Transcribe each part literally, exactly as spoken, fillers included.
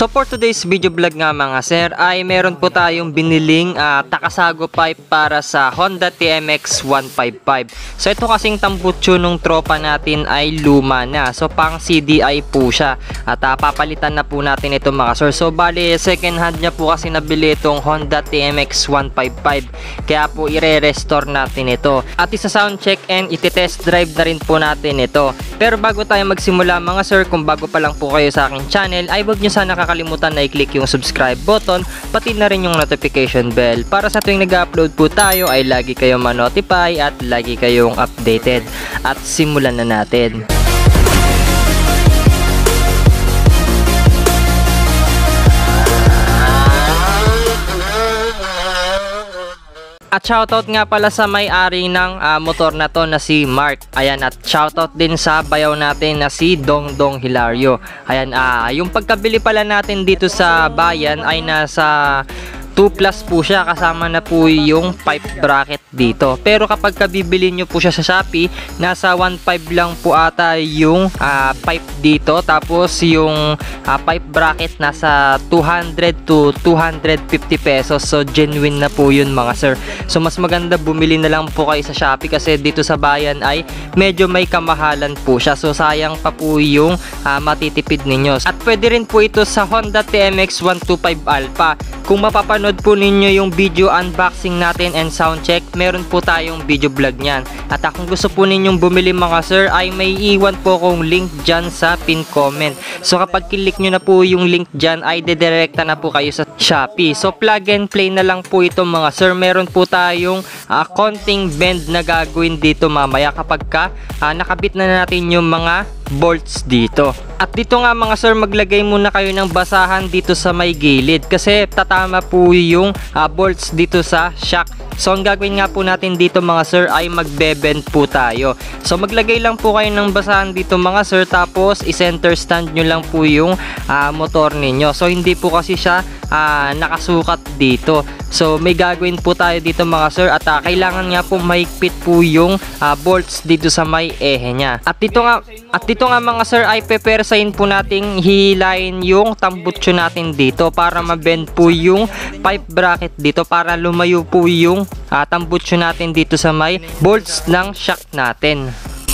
So for today's video vlog nga mga sir ay meron po tayong biniling uh, Takasago pipe para sa Honda T M X one fifty-five. So ito kasing tambutso nung tropa natin ay luma na. So pang C D I po siya. At uh, papalitan na po natin ito mga sir. So bali second hand niya po kasi nabili itong Honda T M X one fifty-five. Kaya po ire-restore natin ito. At isa sound check and iti-test drive na rin po natin ito. Pero bago tayo magsimula mga sir, kung bago pa lang po kayo sa aking channel ay huwag nyo sana kakalimutan na i-click yung subscribe button, pati na rin yung notification bell para sa tuwing nag-upload po tayo ay lagi kayong ma-notify at lagi kayong updated. At simulan na natin. At shoutout nga pala sa may-ari ng uh, motor na to na si Mark. Ayan, at shoutout din sa bayaw natin na si Dongdong Hilario. Ayan, uh, yung pagkabili pala natin dito sa bayan ay nasa two plus po siya, kasama na po yung pipe bracket dito. Pero kapag kabibili nyo po siya sa Shopee, nasa one five lang po ata yung uh, pipe dito. Tapos yung uh, pipe bracket nasa two hundred to two fifty pesos. So genuine na po yun mga sir. So mas maganda bumili na lang po kayo sa Shopee kasi dito sa bayan ay medyo may kamahalan po siya. So sayang pa po yung uh, matitipid ninyo. At pwede rin po ito sa Honda T M X one twenty-five Alpha. Kung mapapanood po ninyo yung video unboxing natin and sound check, meron po tayong video vlog niyan. At kung gusto po ninyong bumili mga sir, ay may iwan po akong link dyan sa pin comment. So kapag click nyo na po yung link dyan, ay dedirekta na po kayo sa Shopee. So plug and play na lang po ito mga sir. Meron po tayong uh, konting bend na gagawin dito mamaya kapag ka uh, nakabit na natin yung mga bolts dito. At dito nga mga sir, maglagay muna kayo ng basahan dito sa may gilid kasi tatama po yung uh, bolts dito sa shock. So ang gagawin nga po natin dito mga sir ay magbe-bend po tayo. So maglagay lang po kayo ng basahan dito mga sir, tapos i-center stand nyo lang po yung uh, motor ninyo. So hindi po kasi siya uh, nakasukat dito. So may gagawin po tayo dito mga sir at uh, kailangan nga po mahigpit po yung uh, bolts dito sa may ehe nya. At dito nga at dito nga mga sir ay pepersahin po nating hilain yung tambutso natin dito para mabend po yung pipe bracket dito para lumayo po yung uh, tambutso natin dito sa may bolts ng shock natin.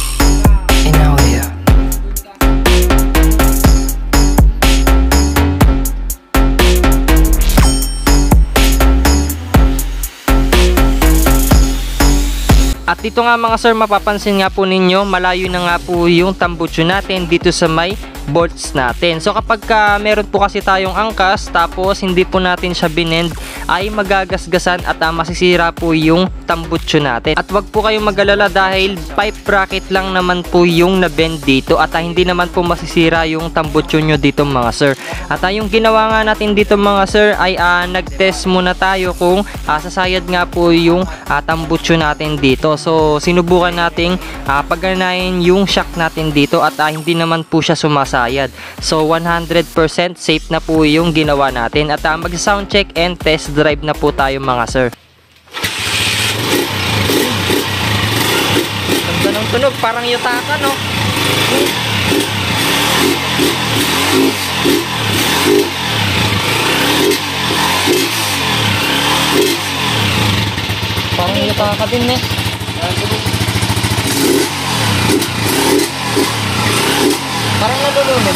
At dito nga mga sir, mapapansin nga po ninyo, malayo na nga po yung tambutso natin dito sa may bolts natin. So kapag ka meron po kasi tayong angkas tapos hindi po natin siya binend, ay magagasgasan at uh, masisira po yung tambutso natin. At wag po kayong mag-alala dahil pipe bracket lang naman po yung na-bend dito at uh, hindi naman po masisira yung tambutso nyo dito mga sir. At uh, yung ginawa nga natin dito mga sir ay uh, nag-test muna tayo kung uh, sasayad nga po yung uh, tambutso natin dito. So sinubukan nating uh, pagganahin yung shock natin dito at uh, hindi naman po siya sumasayad. So one hundred percent safe na po yung ginawa natin at uh, mag-sound check and test drive na po tayo mga sir. Ganda ng tunog, parang yutaka no? Parang yutaka din eh. Parang nalulunod.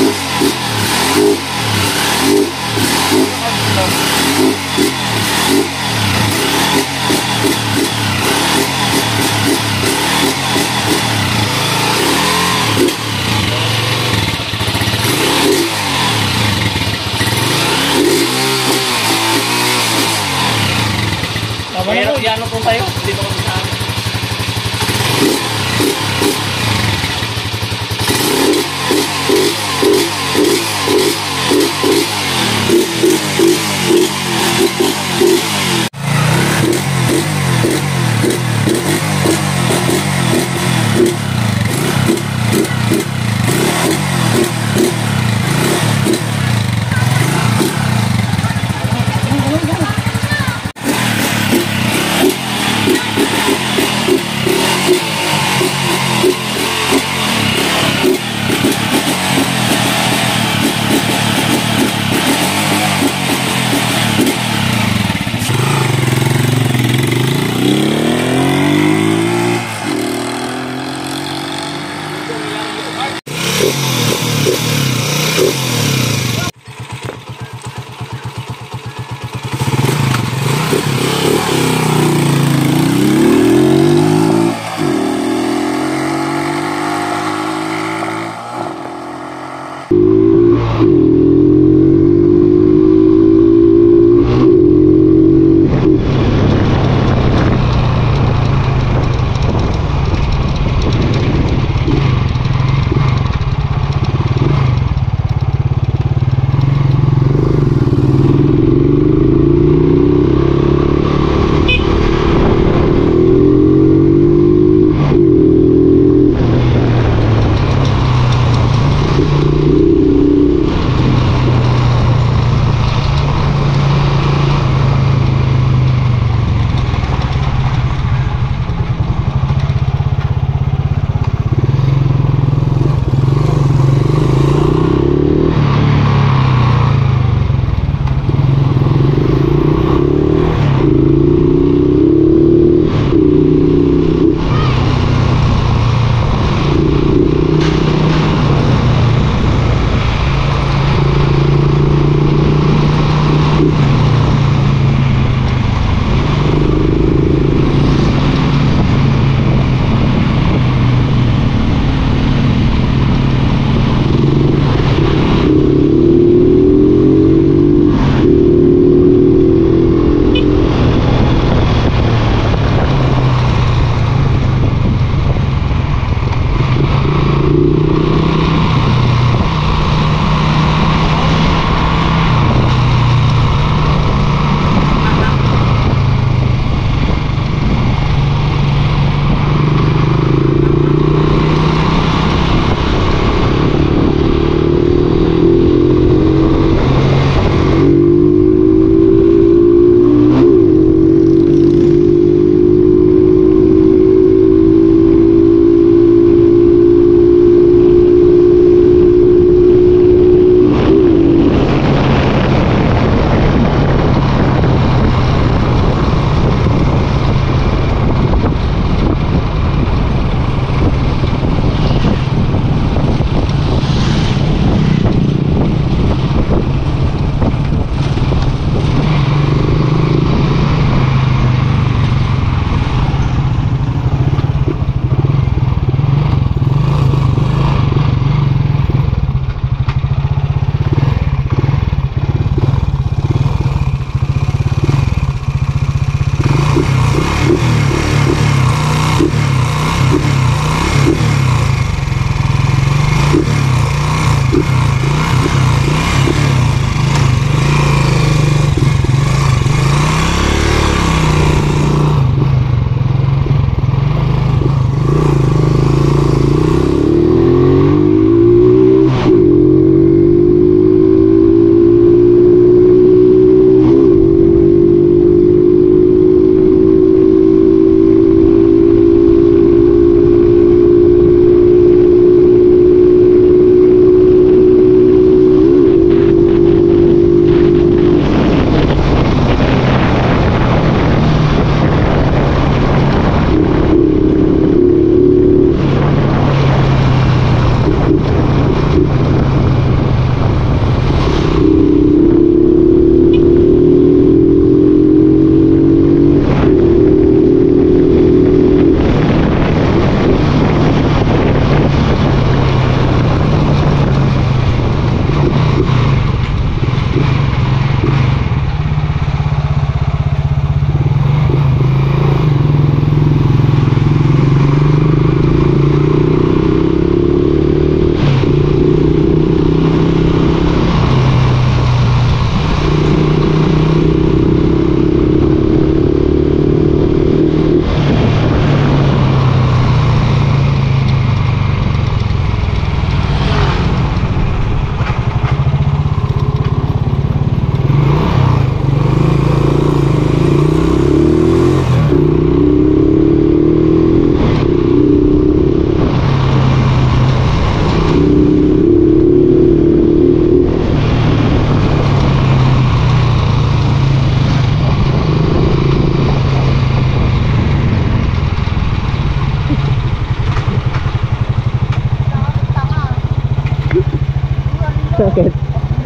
Mahirap yan kung tayo. Hindi mo kami sa amin.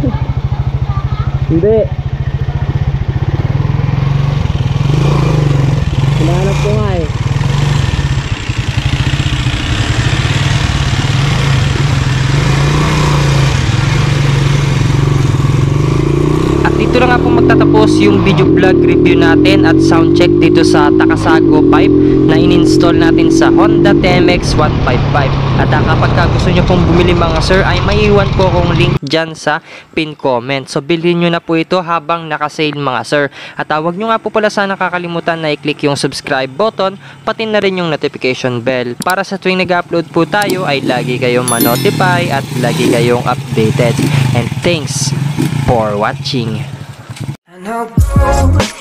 Hindi. Hinahanap ko nga eh. At dito na nga po magtatapos yung video vlog review natin at sound check dito sa Takasago pipe na in-install natin sa Honda T M X one fifty-five. At uh, kapag ka gusto nyo pong bumili mga sir, ay maiiwan po akong link dyan sa pin comment. So bilhin nyo na po ito habang nakasale mga sir. At uh, huwag nyo nga po pala sana kakalimutan na i-click yung subscribe button, pati na rin yung notification bell para sa tuwing nag-upload po tayo ay lagi kayong ma-notify at lagi kayong updated. And thanks for watching. And I'll go